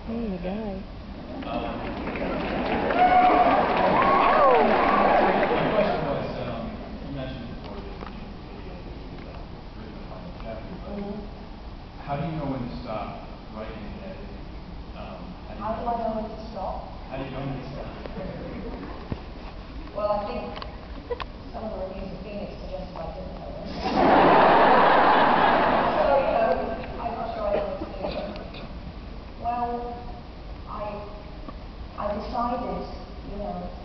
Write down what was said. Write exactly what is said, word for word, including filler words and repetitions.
Hey, the guy. How do you know when to stop writing and editing? Um, how do, how do I know when to stop? How do you know when to stop? Well, I think some of the reviews of Phoenix suggested I didn't know when. So, you know, I'm not sure I know what to do. Well, I, I decided, you know,